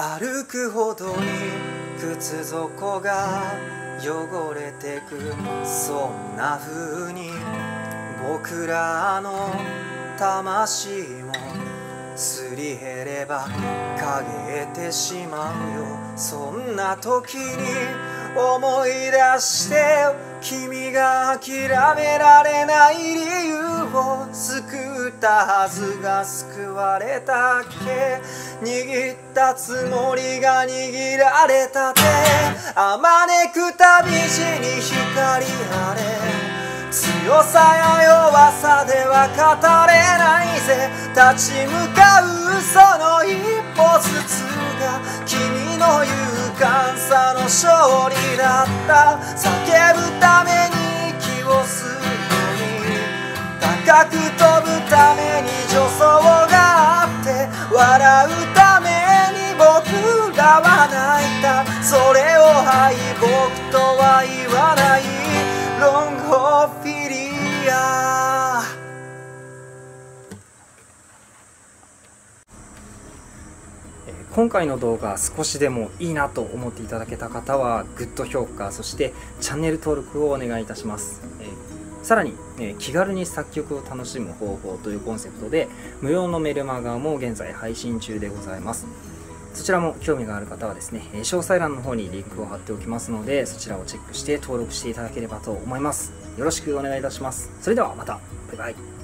歩くほどに靴底が汚れてく、そんな風に僕らの魂もすり減れば陰てしまうよ。そんな時に思い出してよ、君が諦められない理由を。救ったはずが救われたっけ、握ったつもりが握られた手、あまねくたび地に光あれ、強さや弱さでは語れないぜ。立ち向かうその一歩ずつが君の勇敢さの勝利だった。叫ぶために息を吸うように、高く飛ぶために助走があって、笑うために僕らは泣いた。それを敗北とは言わない。ロングフィリア。今回の動画少しでもいいなと思っていただけた方はグッド評価、そしてチャンネル登録をお願いいたします。さらに、気軽に作曲を楽しむ方法というコンセプトで無料のメルマガも現在配信中でございます。そちらも興味がある方はですね、詳細欄の方にリンクを貼っておきますので、そちらをチェックして登録していただければと思います。よろしくお願いいたします。それではまた。バイバイ。